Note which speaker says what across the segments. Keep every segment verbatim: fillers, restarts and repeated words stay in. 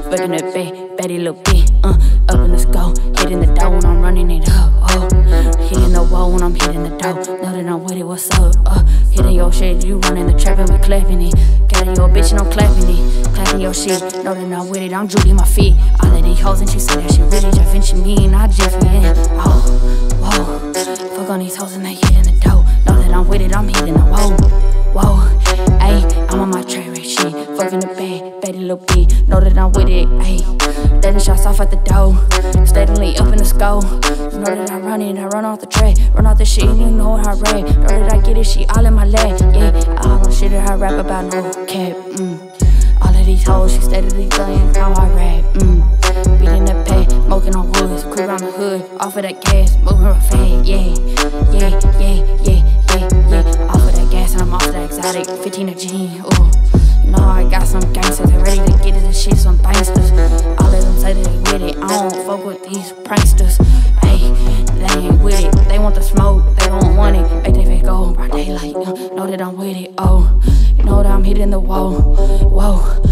Speaker 1: Fucking that bad, baddie little bitch, uh, up in the skull, hitting the dough when I'm running it up, oh. Hitting the wall when I'm hitting the dough, know that I'm with it, what's up, uh. Hitting your shit, you running the trap and we clapping it. Got your bitch and I'm clapping it, clapping your shit, know that I'm with it, I'm Judy my feet. All of these hoes and she say that she really just Vinci me and I just me in, oh, whoa. Fuck on these hoes and they hitting the dough, know that I'm with it, I'm hitting the whoa, whoa. Ayy, I'm on my trap rate shit, fucking the bad, baddie little bitch, know that I'm with it, ayy. Letting shots off at the door, steadily up in the skull. You know that I run it, I run off the track, run off the shit, and you know how I rap. Know that I get it, she all in my leg, yeah. All the shit that I rap about, no cap, mm. All of these hoes, she steadily playing how I rap, mm. Beating that pad, smoking on woods, crew around the hood, off of that gas, moving real fast, yeah. Yeah, yeah, yeah, yeah, yeah. Off of that gas and I'm off of that exotic, fifteen a G, ooh. You know I got some gangsters, they ready to get it, this shit, some banksters. All of them say that they with it, I don't fuck with these pranksters. Ayy, they ain't with it, they want the smoke, they don't want it. Make they face go broad daylight, uh, know that I'm with it, oh. You know that I'm hitting the wall, whoa,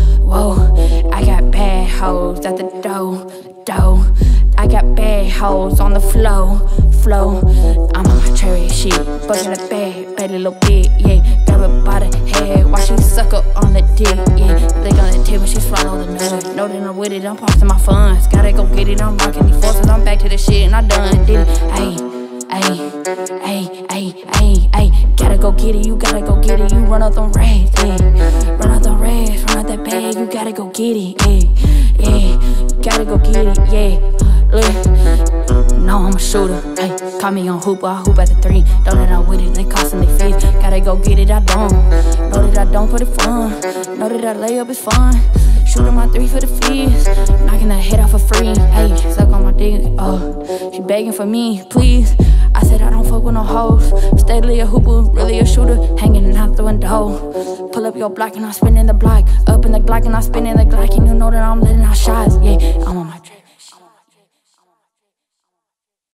Speaker 1: whoa. I got bad hoes at the door, door. I got bad hoes on the flow, flow. I'm on my cherry shit, fucking a bad, baddie little bitch, yeah. Grab her by the head, watch she suck up on the dick, yeah. Lick on the tip when she swallow the nut. Know that I'm with it, I'm posting my funds. Gotta go get it, I'm rocking these forces. I'm back to the shit and I done did it. Ayy, ayy, ayy, ayy, ayy, ayy. Gotta go get it, you gotta go get it. You run out them rats, yeah. Run out them rats, run out that bag, you gotta go get it, yeah. Yeah, you gotta go get it, yeah. Look, no, I'm a shooter, ayy. Call me on hooper, I hoop at the three. Don't let I'm with it, they costing me fees. Gotta go get it, I don't. Know that I don't for the fun. Know that I lay up is fun. Shooting my three for the fees. Knocking that head off for free, ayy. Suck on my dick, oh. She begging for me, please. I said I don't fuck with no hoes. Steadily a hooper, really a shooter. Hanging out the window. Pull up your block and I'm spinning the block. Up in the Glock and I'm spinning the Glock. And you know that I'm letting out shots, yeah. I'm on my trip.